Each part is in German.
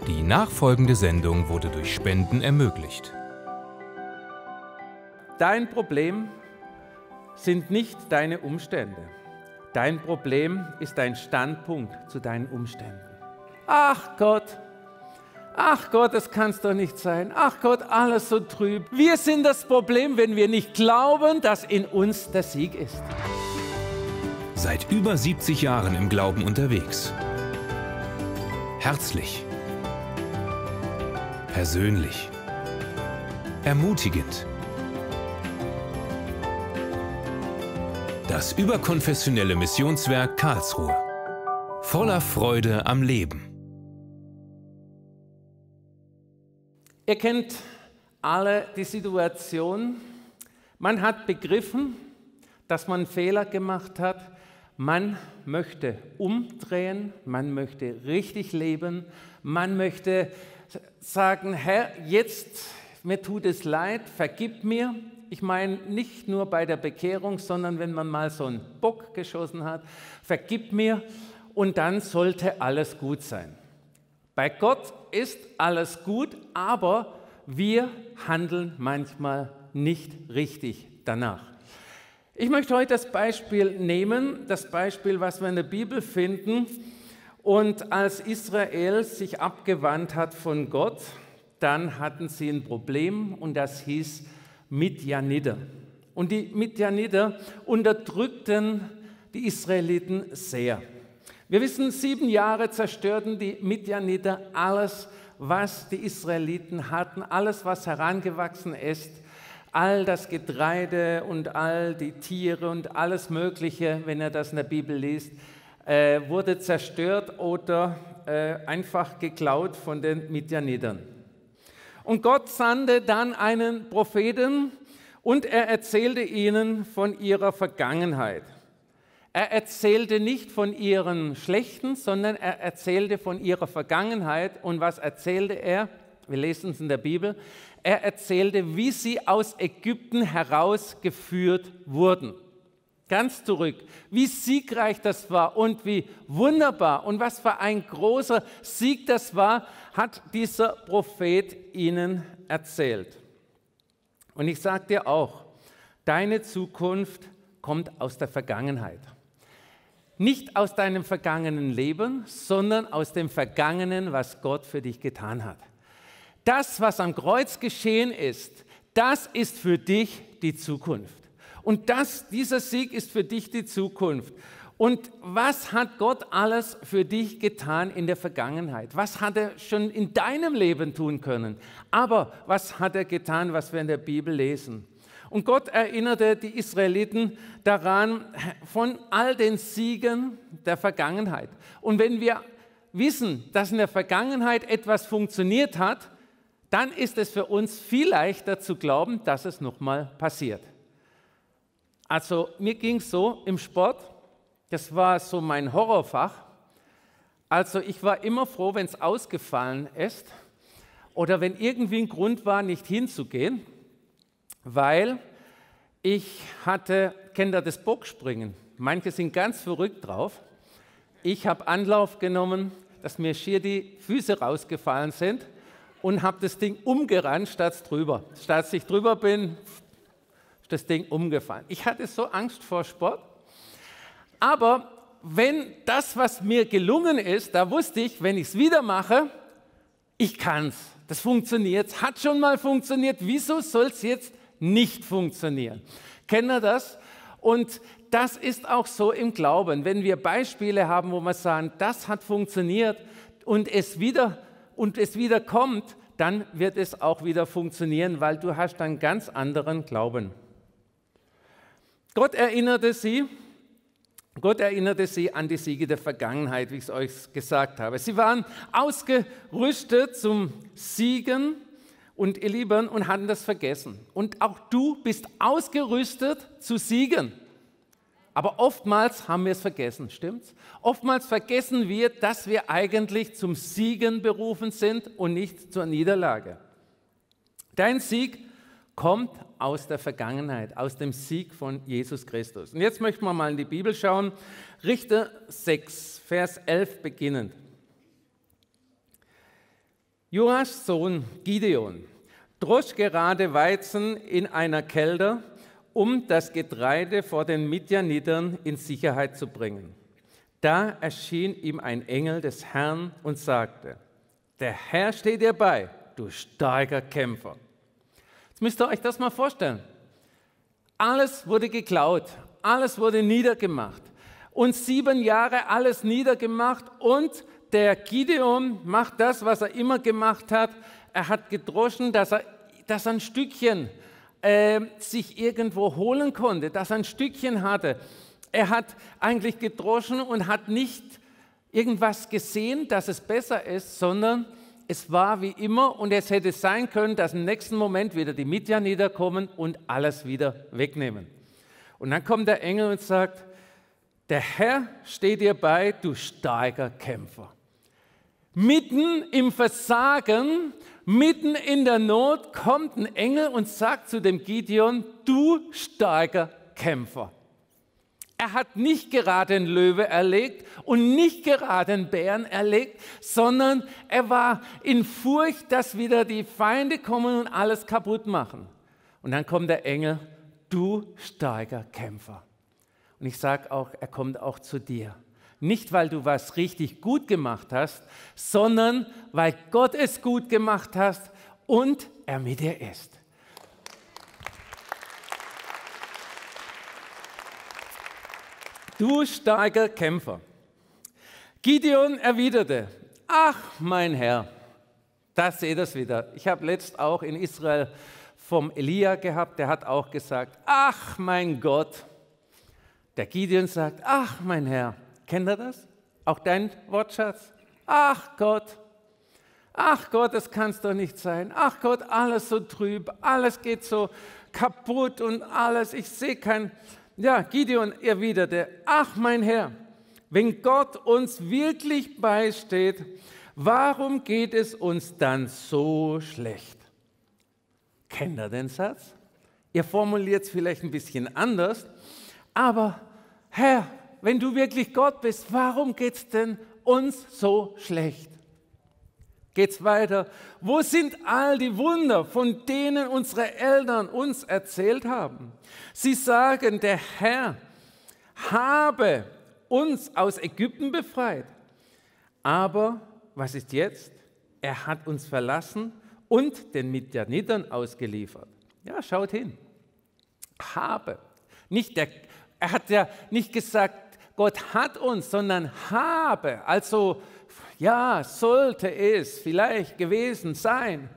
Die nachfolgende Sendung wurde durch Spenden ermöglicht. Dein Problem sind nicht deine Umstände. Dein Problem ist dein Standpunkt zu deinen Umständen. Ach Gott, das kann's doch nicht sein. Ach Gott, alles so trüb. Wir sind das Problem, wenn wir nicht glauben, dass in uns der Sieg ist. Seit über 70 Jahren im Glauben unterwegs. Herzlich. Persönlich. Ermutigend. Das überkonfessionelle Missionswerk Karlsruhe. Voller Freude am Leben. Ihr kennt alle die Situation. Man hat begriffen, dass man Fehler gemacht hat. Man möchte umdrehen, man möchte richtig leben, man möchte sagen, Herr, jetzt, mir tut es leid, vergib mir. Ich meine nicht nur bei der Bekehrung, sondern wenn man mal so einen Bock geschossen hat, vergib mir und dann sollte alles gut sein. Bei Gott ist alles gut, aber wir handeln manchmal nicht richtig danach. Ich möchte heute das Beispiel nehmen, das Beispiel, was wir in der Bibel finden. Und als Israel sich abgewandt hat von Gott, dann hatten sie ein Problem und das hieß Midjaniter. Und die Midjaniter unterdrückten die Israeliten sehr. Wir wissen, 7 Jahre zerstörten die Midjaniter alles, was die Israeliten hatten, alles, was herangewachsen ist, all das Getreide und all die Tiere und alles Mögliche, wenn ihr das in der Bibel liest, wurde zerstört oder einfach geklaut von den Midjanitern. Und Gott sandte dann einen Propheten und er erzählte ihnen von ihrer Vergangenheit. Er erzählte nicht von ihren schlechten, sondern er erzählte von ihrer Vergangenheit. Und was erzählte er? Wir lesen es in der Bibel. Er erzählte, wie sie aus Ägypten herausgeführt wurden. Ganz zurück, wie siegreich das war und wie wunderbar und was für ein großer Sieg das war, hat dieser Prophet ihnen erzählt. Und ich sage dir auch, deine Zukunft kommt aus der Vergangenheit. Nicht aus deinem vergangenen Leben, sondern aus dem Vergangenen, was Gott für dich getan hat. Das, was am Kreuz geschehen ist, das ist für dich die Zukunft. Und dieser Sieg ist für dich die Zukunft. Und was hat Gott alles für dich getan in der Vergangenheit? Was hat er schon in deinem Leben tun können? Aber was hat er getan, was wir in der Bibel lesen? Und Gott erinnerte die Israeliten daran von all den Siegen der Vergangenheit. Und wenn wir wissen, dass in der Vergangenheit etwas funktioniert hat, dann ist es für uns viel leichter zu glauben, dass es nochmal passiert. Also mir ging es so im Sport, das war so mein Horrorfach. Also ich war immer froh, wenn es ausgefallen ist oder wenn irgendwie ein Grund war, nicht hinzugehen, weil ich kennt ihr das Bockspringen? Manche sind ganz verrückt drauf. Ich habe Anlauf genommen, dass mir schier die Füße rausgefallen sind und habe das Ding umgerannt statt drüber. Statt ich drüber bin, ist das Ding umgefallen. Ich hatte so Angst vor Sport. Aber wenn das, was mir gelungen ist, da wusste ich, wenn ich es wieder mache, ich kann es. Das funktioniert, es hat schon mal funktioniert. Wieso soll es jetzt nicht funktionieren? Kennt ihr das? Und das ist auch so im Glauben. Wenn wir Beispiele haben, wo wir sagen, das hat funktioniert und es wieder kommt, dann wird es auch wieder funktionieren, weil du hast einen ganz anderen Glauben. Gott erinnerte sie an die Siege der Vergangenheit, wie ich es euch gesagt habe. Sie waren ausgerüstet zum Siegen und ihr Lieben und hatten das vergessen. Und auch du bist ausgerüstet zu siegen. Aber oftmals haben wir es vergessen, stimmt's? Oftmals vergessen wir, dass wir eigentlich zum Siegen berufen sind und nicht zur Niederlage. Dein Sieg kommt aus der Vergangenheit, aus dem Sieg von Jesus Christus. Und jetzt möchten wir mal in die Bibel schauen. Richter 6, Vers 11 beginnend. Joas Sohn Gideon drosch gerade Weizen in einer Kelter, um das Getreide vor den Midjanitern in Sicherheit zu bringen. Da erschien ihm ein Engel des Herrn und sagte: Der Herr steht dir bei, du starker Kämpfer. Jetzt müsst ihr euch das mal vorstellen. Alles wurde geklaut, alles wurde niedergemacht. Und 7 Jahre alles niedergemacht und der Gideon macht das, was er immer gemacht hat. Er hat gedroschen, dass er ein Stückchen sich irgendwo holen konnte, dass er ein Stückchen hatte. Er hat eigentlich gedroschen und hat nicht irgendwas gesehen, dass es besser ist, sondern es war wie immer und es hätte sein können, dass im nächsten Moment wieder die Midjaniter kommen und alles wieder wegnehmen. Und dann kommt der Engel und sagt: Der Herr steht dir bei, du starker Kämpfer. Mitten im Versagen, mitten in der Not kommt ein Engel und sagt zu dem Gideon: Du starker Kämpfer. Er hat nicht gerade einen Löwe erlegt und nicht gerade einen Bären erlegt, sondern er war in Furcht, dass wieder die Feinde kommen und alles kaputt machen. Und dann kommt der Engel: Du starker Kämpfer. Und ich sage auch, er kommt auch zu dir. Nicht, weil du was richtig gut gemacht hast, sondern weil Gott es gut gemacht hat und er mit dir ist. Du starker Kämpfer. Gideon erwiderte: Ach, mein Herr, da seht ihr es wieder. Ich habe letzt auch in Israel vom Elia gehabt, der hat auch gesagt: Ach, mein Gott. Der Gideon sagt: Ach, mein Herr. Kennt ihr das? Auch dein Wortschatz? Ach Gott, das kann es doch nicht sein. Ach Gott, alles so trüb, alles geht so kaputt und alles, ich sehe kein... Ja, Gideon erwiderte: Ach mein Herr, wenn Gott uns wirklich beisteht, warum geht es uns dann so schlecht? Kennt ihr den Satz? Ihr formuliert es vielleicht ein bisschen anders, aber Herr, wenn du wirklich Gott bist, warum geht es denn uns so schlecht? Geht's weiter. Wo sind all die Wunder, von denen unsere Eltern uns erzählt haben? Sie sagen, der Herr habe uns aus Ägypten befreit. Aber was ist jetzt? Er hat uns verlassen und den Midjanitern ausgeliefert. Ja, schaut hin. Habe. Er hat ja nicht gesagt, Gott hat uns, sondern habe. Also, ja, sollte es vielleicht gewesen sein.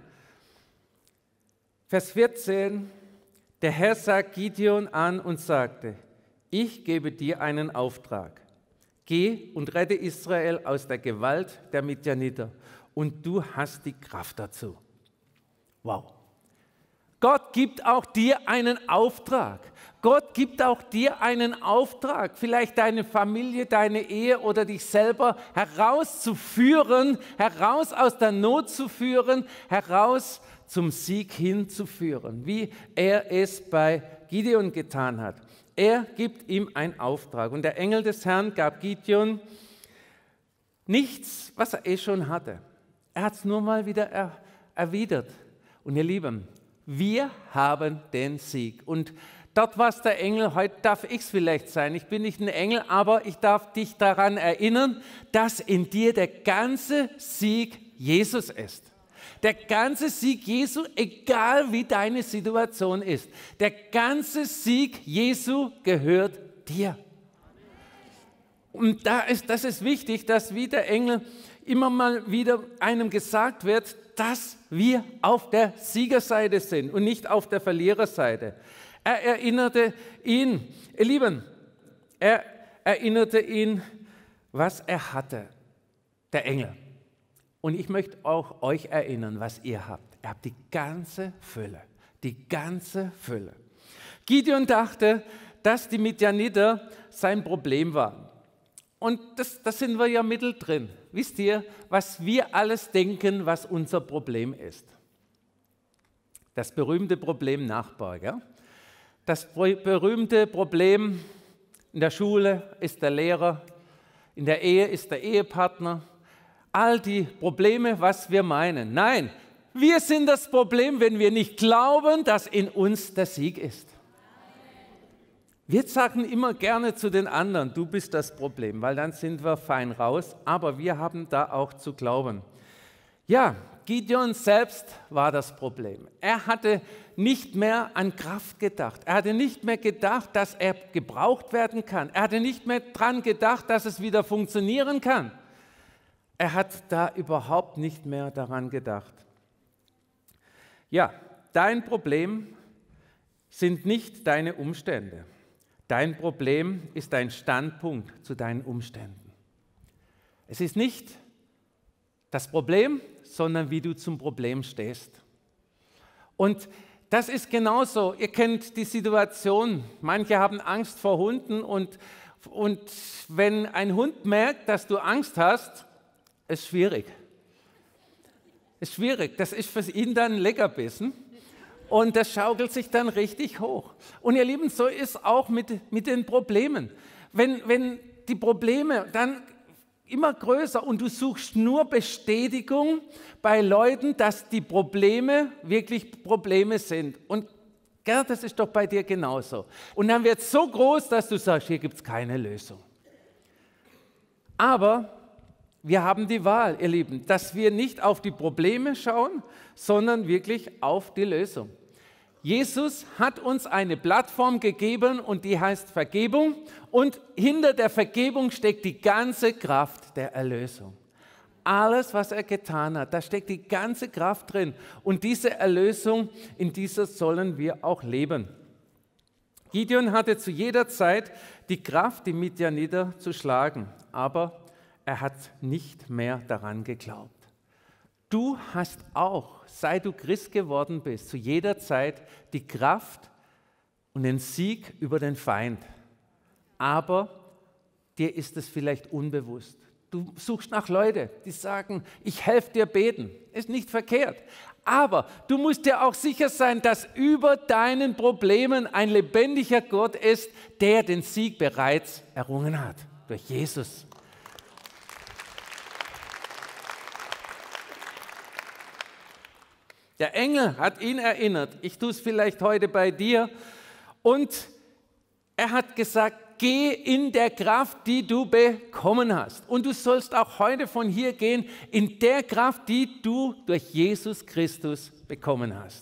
Vers 14, der Herr sah Gideon an und sagte: Ich gebe dir einen Auftrag. Geh und rette Israel aus der Gewalt der Midjaniter und du hast die Kraft dazu. Wow. Gott gibt auch dir einen Auftrag. Gott gibt auch dir einen Auftrag, vielleicht deine Familie, deine Ehe oder dich selber herauszuführen, heraus aus der Not zu führen, heraus zum Sieg hinzuführen, wie er es bei Gideon getan hat. Er gibt ihm einen Auftrag und der Engel des Herrn gab Gideon nichts, was er schon hatte. Er hat es nur mal wieder erwidert. Und ihr Lieben, wir haben den Sieg. Und dort war es der Engel, heute darf ich es vielleicht sein. Ich bin nicht ein Engel, aber ich darf dich daran erinnern, dass in dir der ganze Sieg Jesus ist. Der ganze Sieg Jesu, egal wie deine Situation ist. Der ganze Sieg Jesu gehört dir. Und das ist wichtig, dass wie der Engel immer mal wieder einem gesagt wird, dass wir auf der Siegerseite sind und nicht auf der Verliererseite. Er erinnerte ihn, ihr Lieben, er erinnerte ihn, was er hatte, der Engel. Und ich möchte auch euch erinnern, was ihr habt. Ihr habt die ganze Fülle, die ganze Fülle. Gideon dachte, dass die Midjaniter sein Problem waren. Und da sind wir ja mittendrin. Wisst ihr, was wir alles denken, was unser Problem ist? Das berühmte Problem Nachbar. Gell? Das berühmte Problem in der Schule ist der Lehrer, in der Ehe ist der Ehepartner, all die Probleme, was wir meinen. Nein, wir sind das Problem, wenn wir nicht glauben, dass in uns der Sieg ist. Wir sagen immer gerne zu den anderen, du bist das Problem, weil dann sind wir fein raus, aber wir haben da auch zu glauben. Ja, Gideon selbst war das Problem. Er hatte nicht mehr an Kraft gedacht. Er hatte nicht mehr gedacht, dass er gebraucht werden kann. Er hatte nicht mehr daran gedacht, dass es wieder funktionieren kann. Er hat da überhaupt nicht mehr daran gedacht. Ja, dein Problem sind nicht deine Umstände. Dein Problem ist dein Standpunkt zu deinen Umständen. Es ist nicht das Problem, sondern wie du zum Problem stehst. Und das ist genauso. Ihr kennt die Situation. Manche haben Angst vor Hunden und wenn ein Hund merkt, dass du Angst hast, ist schwierig. Ist schwierig. Das ist für ihn dann ein Leckerbissen. Und das schaukelt sich dann richtig hoch. Und ihr Lieben, so ist auch mit den Problemen. Wenn die Probleme dann immer größer und du suchst nur Bestätigung bei Leuten, dass die Probleme wirklich Probleme sind. Und Gerd, das ist doch bei dir genauso. Und dann wird es so groß, dass du sagst, hier gibt es keine Lösung. Aber wir haben die Wahl, ihr Lieben, dass wir nicht auf die Probleme schauen, sondern wirklich auf die Lösung. Jesus hat uns eine Plattform gegeben und die heißt Vergebung und hinter der Vergebung steckt die ganze Kraft der Erlösung. Alles, was er getan hat, da steckt die ganze Kraft drin und diese Erlösung, in dieser sollen wir auch leben. Gideon hatte zu jeder Zeit die Kraft, die Midianiter zu schlagen, aber er hat nicht mehr daran geglaubt. Du hast auch, seit du Christ geworden bist, zu jeder Zeit die Kraft und den Sieg über den Feind. Aber dir ist es vielleicht unbewusst. Du suchst nach Leuten, die sagen, ich helfe dir beten. Ist nicht verkehrt. Aber du musst dir auch sicher sein, dass über deinen Problemen ein lebendiger Gott ist, der den Sieg bereits errungen hat. Durch Jesus. Der Engel hat ihn erinnert, ich tue es vielleicht heute bei dir, und er hat gesagt, geh in der Kraft, die du bekommen hast. Und du sollst auch heute von hier gehen, in der Kraft, die du durch Jesus Christus bekommen hast.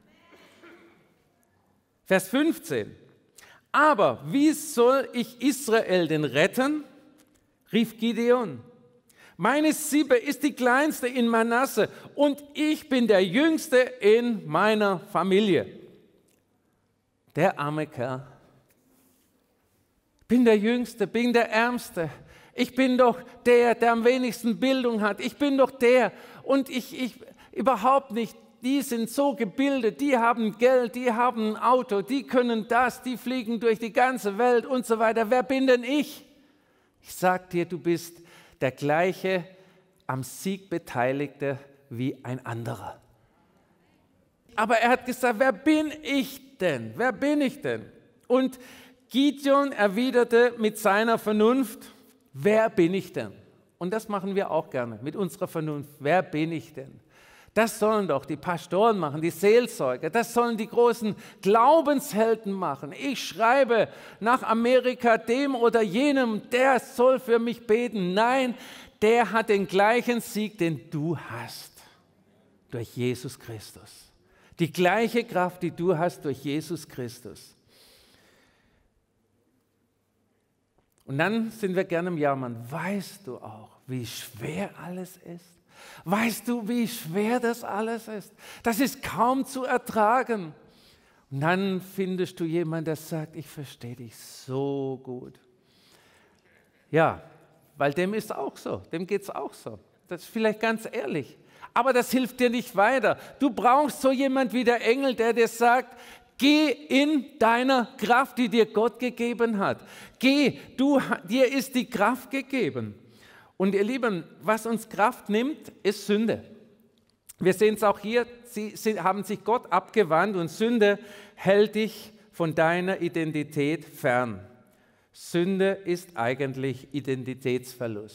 Vers 15. Aber wie soll ich Israel denn retten? Rief Gideon. Meine Sippe ist die kleinste in Manasse und ich bin der Jüngste in meiner Familie. Der arme Kerl. Bin der Jüngste, bin der Ärmste. Ich bin doch der am wenigsten Bildung hat. Ich bin doch der und ich überhaupt nicht. Die sind so gebildet, die haben Geld, die haben ein Auto, die können das, die fliegen durch die ganze Welt und so weiter. Wer bin denn ich? Ich sag dir, du bist der gleiche am Sieg Beteiligte wie ein anderer. Aber er hat gesagt, wer bin ich denn? Wer bin ich denn? Und Gideon erwiderte mit seiner Vernunft, wer bin ich denn? Und das machen wir auch gerne mit unserer Vernunft. Wer bin ich denn? Das sollen doch die Pastoren machen, die Seelsorger, das sollen die großen Glaubenshelden machen. Ich schreibe nach Amerika dem oder jenem, der soll für mich beten. Nein, der hat den gleichen Sieg, den du hast, durch Jesus Christus. Die gleiche Kraft, die du hast durch Jesus Christus. Und dann sind wir gerne im Jammern. Weißt du auch, wie schwer alles ist? Weißt du, wie schwer das alles ist? Das ist kaum zu ertragen. Und dann findest du jemanden, der sagt, ich verstehe dich so gut. Ja, weil dem ist auch so, dem geht es auch so. Das ist vielleicht ganz ehrlich. Aber das hilft dir nicht weiter. Du brauchst so jemand wie der Engel, der dir sagt, geh in deiner Kraft, die dir Gott gegeben hat. Geh, dir ist die Kraft gegeben. Und ihr Lieben, was uns Kraft nimmt, ist Sünde. Wir sehen es auch hier, sie haben sich Gott abgewandt und Sünde hält dich von deiner Identität fern. Sünde ist eigentlich Identitätsverlust.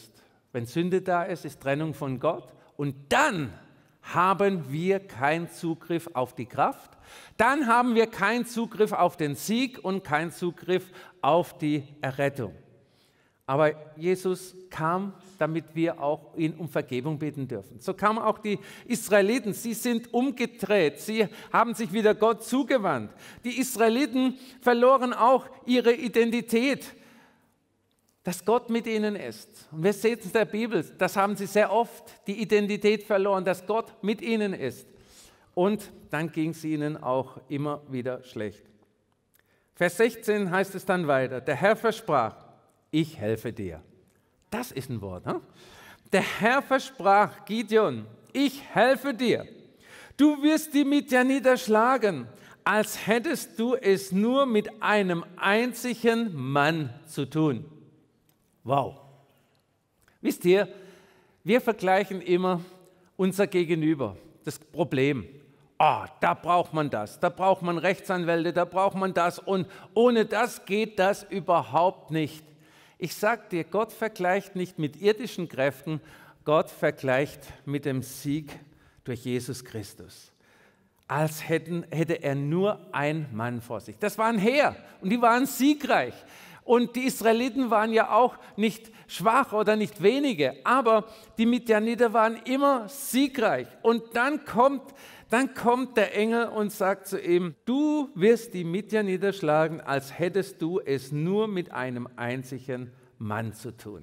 Wenn Sünde da ist, ist Trennung von Gott. Und dann haben wir keinen Zugriff auf die Kraft. Dann haben wir keinen Zugriff auf den Sieg und keinen Zugriff auf die Errettung. Aber Jesus kam, damit wir auch ihn um Vergebung bitten dürfen. So kamen auch die Israeliten. Sie sind umgedreht. Sie haben sich wieder Gott zugewandt. Die Israeliten verloren auch ihre Identität, dass Gott mit ihnen ist. Und wir sehen es in der Bibel, das haben sie sehr oft, die Identität verloren, dass Gott mit ihnen ist. Und dann ging es ihnen auch immer wieder schlecht. Vers 16 heißt es dann weiter, der Herr versprach, ich helfe dir. Das ist ein Wort. Ne? Der Herr versprach Gideon, ich helfe dir. Du wirst die Midianiter schlagen, als hättest du es nur mit einem einzigen Mann zu tun. Wow. Wisst ihr, wir vergleichen immer unser Gegenüber, das Problem. Da braucht man das, da braucht man Rechtsanwälte, da braucht man das und ohne das geht das überhaupt nicht. Ich sage dir, Gott vergleicht nicht mit irdischen Kräften, Gott vergleicht mit dem Sieg durch Jesus Christus. Als hätte er nur einen Mann vor sich. Das war ein Heer und die waren siegreich. Und die Israeliten waren ja auch nicht schwach oder nicht wenige, aber die Midianiter waren immer siegreich. Und dann kommt der Engel und sagt zu ihm, du wirst die Midianiter schlagen, als hättest du es nur mit einem einzigen Mann zu tun.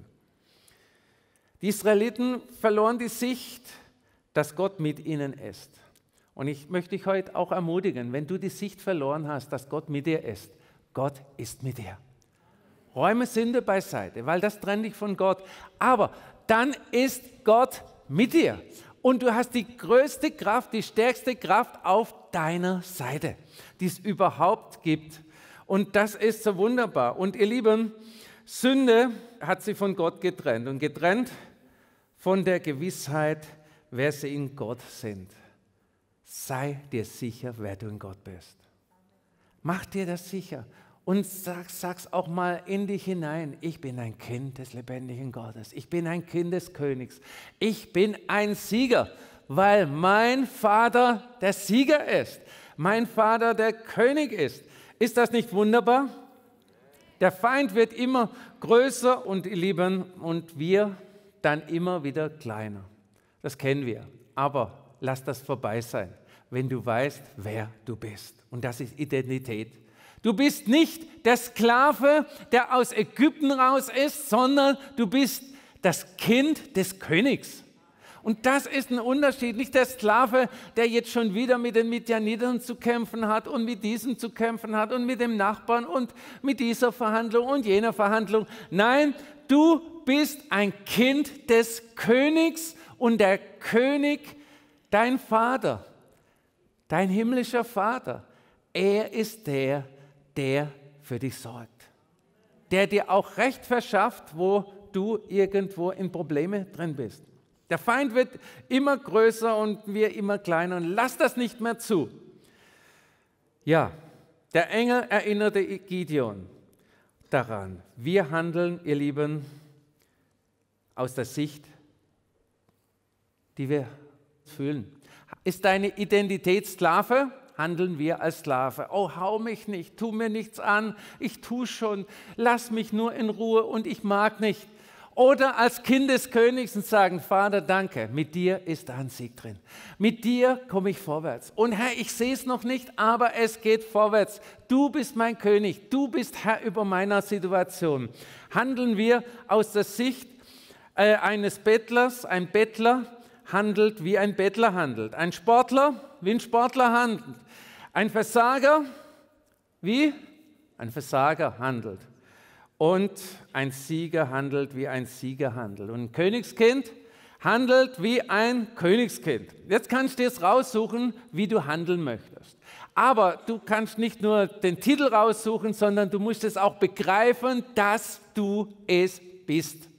Die Israeliten verloren die Sicht, dass Gott mit ihnen ist. Und ich möchte dich heute auch ermutigen, wenn du die Sicht verloren hast, dass Gott mit dir ist. Gott ist mit dir. Räume Sünde beiseite, weil das trennt dich von Gott. Aber dann ist Gott mit dir. Und du hast die größte Kraft, die stärkste Kraft auf deiner Seite, die es überhaupt gibt. Und das ist so wunderbar. Und ihr Lieben, Sünde hat sie von Gott getrennt und getrennt von der Gewissheit, wer sie in Gott sind. Sei dir sicher, wer du in Gott bist. Mach dir das sicher. Und sag's auch mal in dich hinein. Ich bin ein Kind des lebendigen Gottes. Ich bin ein Kind des Königs. Ich bin ein Sieger, weil mein Vater der Sieger ist. Mein Vater der König ist. Ist das nicht wunderbar? Der Feind wird immer größer und ihr Lieben, und wir dann immer wieder kleiner. Das kennen wir. Aber lass das vorbei sein, wenn du weißt, wer du bist. Und das ist Identität. Du bist nicht der Sklave, der aus Ägypten raus ist, sondern du bist das Kind des Königs. Und das ist ein Unterschied. Nicht der Sklave, der jetzt schon wieder mit den Midianitern zu kämpfen hat und mit diesem zu kämpfen hat und mit dem Nachbarn und mit dieser Verhandlung und jener Verhandlung. Nein, du bist ein Kind des Königs und der König, dein Vater, dein himmlischer Vater, er ist der für dich sorgt, der dir auch Recht verschafft, wo du irgendwo in Probleme drin bist. Der Feind wird immer größer und wir immer kleiner und lass das nicht mehr zu. Ja, der Engel erinnerte Gideon daran, wir handeln, ihr Lieben, aus der Sicht, die wir fühlen. Ist deine Identität Sklave? Handeln wir als Sklave. Oh, hau mich nicht, tu mir nichts an, ich tue schon, lass mich nur in Ruhe und ich mag nicht. Oder als Kind des Königs und sagen, Vater, danke, mit dir ist da ein Sieg drin. Mit dir komme ich vorwärts. Und Herr, ich sehe es noch nicht, aber es geht vorwärts. Du bist mein König, du bist Herr über meiner Situation. Handeln wir aus der Sicht eines Bettlers. Ein Bettler handelt, wie ein Bettler handelt. Ein Sportler, wie ein Sportler handelt. Ein Versager, wie ein Versager handelt. Und ein Sieger handelt, wie ein Sieger handelt. Und ein Königskind handelt wie ein Königskind. Jetzt kannst du dir raussuchen, wie du handeln möchtest. Aber du kannst nicht nur den Titel raussuchen, sondern du musst es auch begreifen, dass du es bist.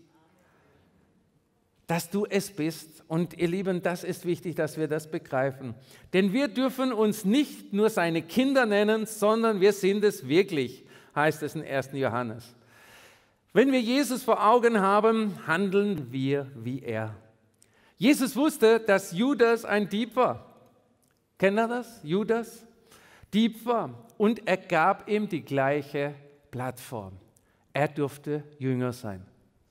Dass du es bist. Und ihr Lieben, das ist wichtig, dass wir das begreifen. Denn wir dürfen uns nicht nur seine Kinder nennen, sondern wir sind es wirklich, heißt es in 1. Johannes. Wenn wir Jesus vor Augen haben, handeln wir wie er. Jesus wusste, dass Judas ein Dieb war. Kennt ihr das? Judas? Dieb war. Und er gab ihm die gleiche Plattform. Er durfte Jünger sein.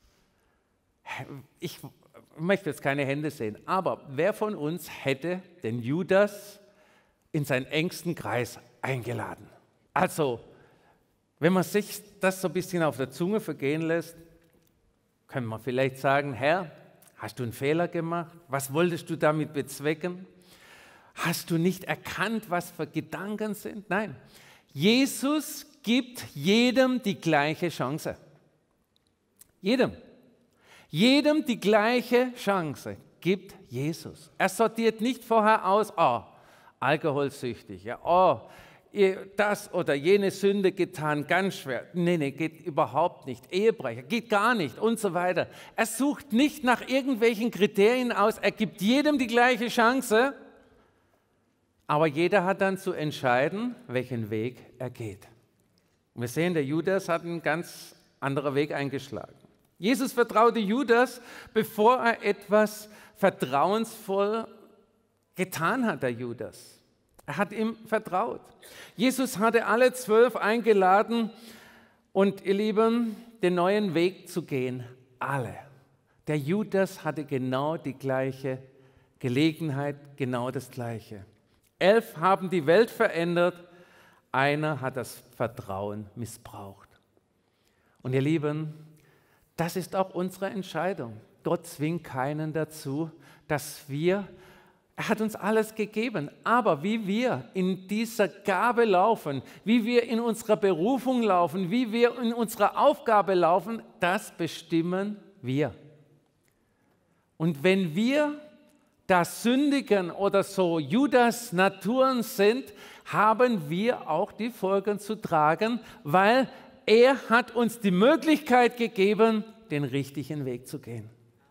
Ich möchte jetzt keine Hände sehen, aber wer von uns hätte den Judas in seinen engsten Kreis eingeladen? Also, wenn man sich das so ein bisschen auf der Zunge vergehen lässt, können wir vielleicht sagen, Herr, hast du einen Fehler gemacht? Was wolltest du damit bezwecken? Hast du nicht erkannt, was für Gedanken sind? Nein, Jesus gibt jedem die gleiche Chance. Jedem. Jedem die gleiche Chance gibt Jesus. Er sortiert nicht vorher aus, alkoholsüchtig, ja, das oder jene Sünde getan, ganz schwer. Nee, geht überhaupt nicht. Ehebrecher, geht gar nicht und so weiter. Er sucht nicht nach irgendwelchen Kriterien aus, er gibt jedem die gleiche Chance, aber jeder hat dann zu entscheiden, welchen Weg er geht. Und wir sehen, der Judas hat einen ganz anderen Weg eingeschlagen. Jesus vertraute Judas, bevor er etwas vertrauensvoll getan hat, der Judas. Er hat ihm vertraut. Jesus hatte alle 12 eingeladen und, ihr Lieben, den neuen Weg zu gehen. Alle. Der Judas hatte genau die gleiche Gelegenheit, genau das Gleiche. 11 haben die Welt verändert, einer hat das Vertrauen missbraucht. Und ihr Lieben, das ist auch unsere Entscheidung. Gott zwingt keinen dazu, er hat uns alles gegeben, aber wie wir in dieser Gabe laufen, wie wir in unserer Berufung laufen, wie wir in unserer Aufgabe laufen, das bestimmen wir. Und wenn wir da sündigen oder so Judas Naturen sind, haben wir auch die Folgen zu tragen, weil er hat uns die Möglichkeit gegeben, den richtigen Weg zu gehen.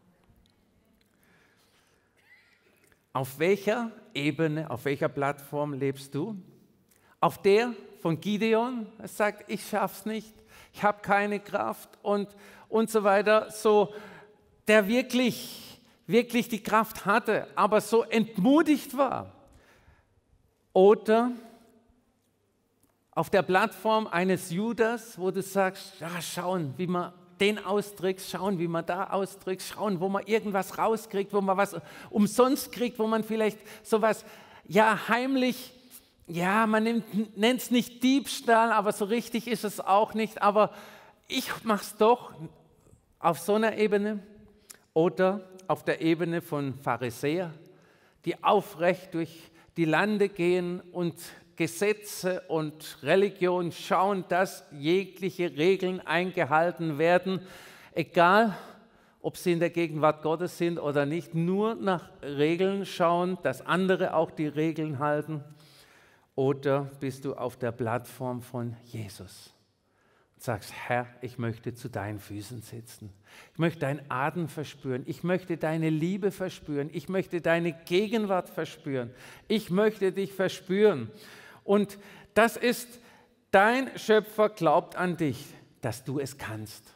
Auf welcher Ebene, auf welcher Plattform lebst du? Auf der von Gideon, er sagt, ich schaff's nicht, ich habe keine Kraft und so weiter, so der wirklich die Kraft hatte, aber so entmutigt war. Oder auf der Plattform eines Judas, wo du sagst, ja, schauen, wie man den austrickst, schauen, wie man da austrickst, schauen, wo man irgendwas rauskriegt, wo man was umsonst kriegt, wo man vielleicht sowas, ja, heimlich, ja, man nennt es nicht Diebstahl, aber so richtig ist es auch nicht, aber ich mache es doch auf so einer Ebene oder auf der Ebene von Pharisäer, die aufrecht durch die Lande gehen und Gesetze und Religion schauen, dass jegliche Regeln eingehalten werden, egal ob sie in der Gegenwart Gottes sind oder nicht, nur nach Regeln schauen, dass andere auch die Regeln halten. Oder bist du auf der Plattform von Jesus und sagst, Herr, ich möchte zu deinen Füßen sitzen. Ich möchte deinen Atem verspüren. Ich möchte deine Liebe verspüren. Ich möchte deine Gegenwart verspüren. Ich möchte dich verspüren. Und das ist, dein Schöpfer glaubt an dich, dass du es kannst.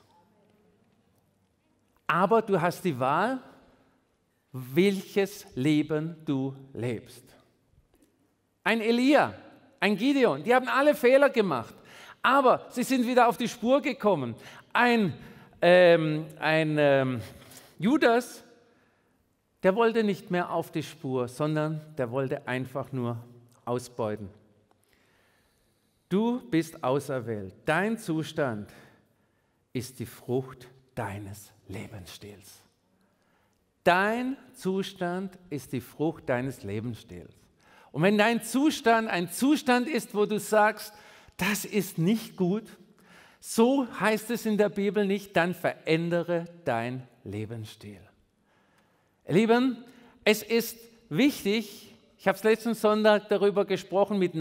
Aber du hast die Wahl, welches Leben du lebst. Ein Elia, ein Gideon, die haben alle Fehler gemacht, aber sie sind wieder auf die Spur gekommen. Ein Judas, der wollte nicht mehr auf die Spur, sondern der wollte einfach nur ausbeuten. Du bist auserwählt. Dein Zustand ist die Frucht deines Lebensstils. Dein Zustand ist die Frucht deines Lebensstils. Und wenn dein Zustand ein Zustand ist, wo du sagst, das ist nicht gut, so heißt es in der Bibel nicht, dann verändere dein Lebensstil. Ihr Lieben, es ist wichtig, ich habe es letzten Sonntag darüber gesprochen, mit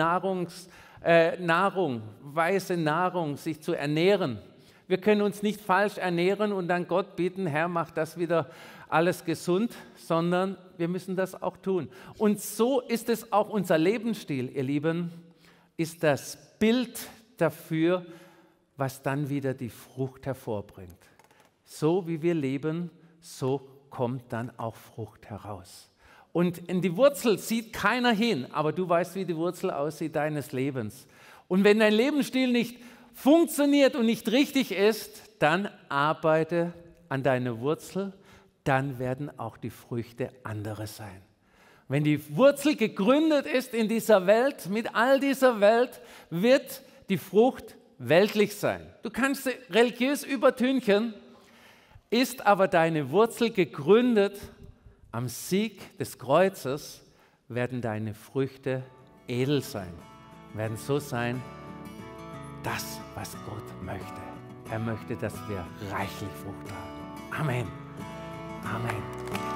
weise Nahrung, sich zu ernähren. Wir können uns nicht falsch ernähren und dann Gott bitten, Herr, mach das wieder alles gesund, sondern wir müssen das auch tun. Und so ist es auch unser Lebensstil, ihr Lieben, ist das Bild dafür, was dann wieder die Frucht hervorbringt. So wie wir leben, so kommt dann auch Frucht heraus. Und in die Wurzel sieht keiner hin, aber du weißt, wie die Wurzel aussieht deines Lebens. Und wenn dein Lebensstil nicht funktioniert und nicht richtig ist, dann arbeite an deiner Wurzel, dann werden auch die Früchte andere sein. Wenn die Wurzel gegründet ist in dieser Welt, mit all dieser Welt, wird die Frucht weltlich sein. Du kannst sie religiös übertünchen, ist aber deine Wurzel gegründet am Sieg des Kreuzes, werden deine Früchte edel sein, werden so sein, das, was Gott möchte. Er möchte, dass wir reichlich Frucht haben. Amen. Amen.